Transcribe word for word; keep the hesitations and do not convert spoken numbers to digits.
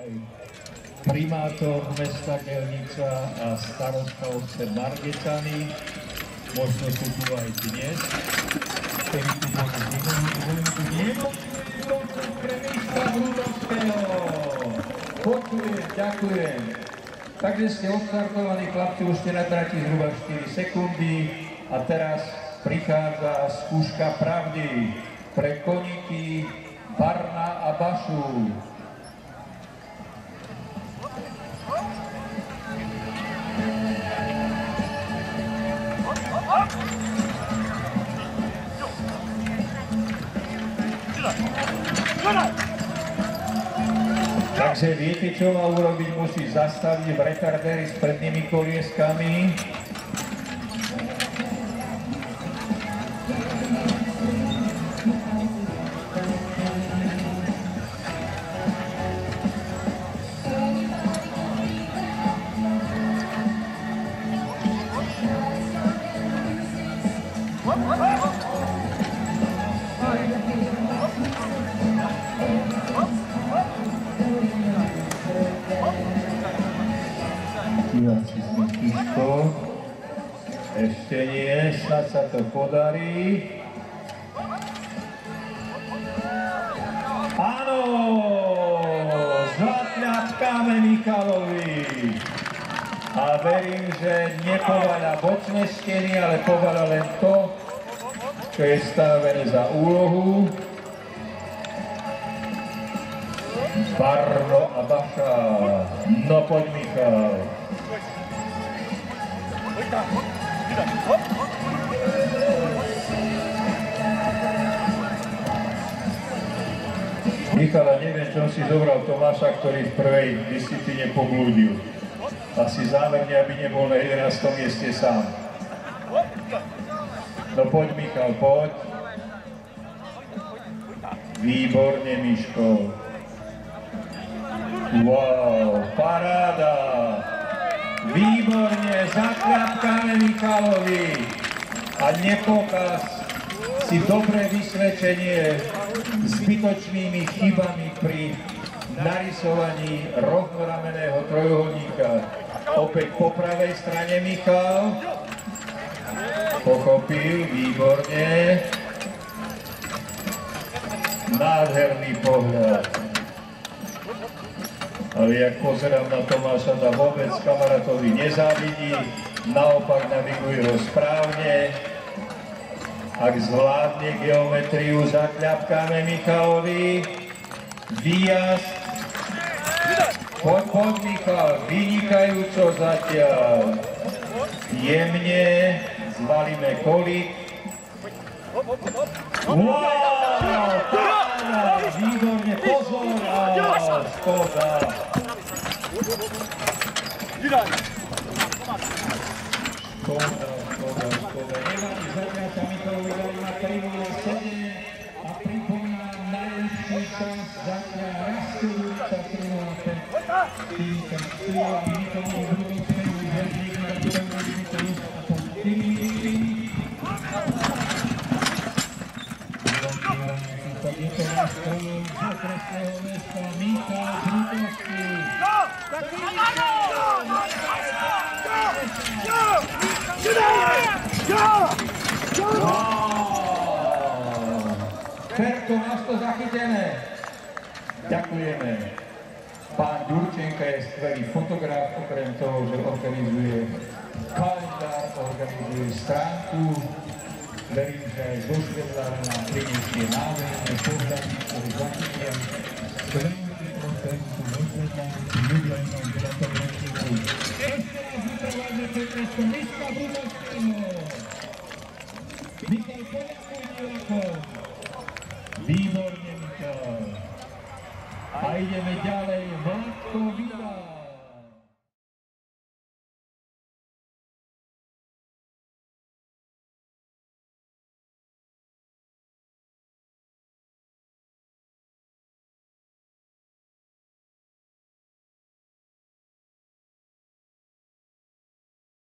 aj primátor mesta Gelnica a starostka obce Margecany. Možno sú tu aj dnes, ktorí tu boli minulú koncert pre Miška Brudovského. Počujem, ďakujem. Takže ste odstartovaní, chlapci, už ste na trati zhruba štyri sekundy a teraz prichádza skúška pravdy pre koníky Barna a Bašu. Takže viete, čo má urobiť? Musí zastaviť v retardéri s prednými kolieskami. Ešte nie, snad sa to podarí. Áno, zatľapkáme Michalovi. A verím, že nepovaľa bočné steny, ale povaľa len to, čo je stanovené za úlohu. Barno a Baša. No poď, Michal. Michala, neviem, čo si zobral Tomáša, ktorý v prvej disciplíne poblúdil. Asi zámerne, aby nebol na jedenástom mieste sám. No poď, Michal, poď. Výborne, Miško. Wow, paráda. Výborne, zakľapkáme Michalovi. A nepokaz si dobré vysvedčenie zbytočnými chybami pri narysovaní rovnoramenného trojuholníka. Opäť po pravej strane Michal. Pochopil, výborne. Nádherný pohľad. Ale jak pozerám na Tomáša, tá vôbec kamarátovi nezávidí, naopak naviguje ho správne. Ak zvládne geometriu, zakľapkáme Michalovi. Výjazd. Poď, poď, Michal, vynikajúco zatiaľ. Jemne, zvalíme kolík. Wow, pána, výborne, pozor, a škoda. Škoda, škoda, škoda. Nevadí, zatiaľ sa Michalovi dali na tri nula sedem a pripomínam najlepší čas zatiaľ rastujúca tri nula päť. Tým sa stúla Michalovi Brudovskému žerník na Brudovskému Michalovi a po štyri minúty. Tak je to náš kolom z okresného mesta Michal Brudovský. Ferko, máš to zachytené. Ďakujeme. Pán Ďurčenka je skvelý fotograf, okrem toho, že organizuje kalendár, organizuje stránku. Verím, že aj zo Švedlára nám priniesie nádherné pohľady, ktoré zachytia skvelý procesu vo Švedláru s jubilejnou deviatou ročníku. Ešte raz vyprevádza Petresko Miška Brudovského. Michal, poďakuj divákom. Výborne, Michal. A ideme ďalej. Vládko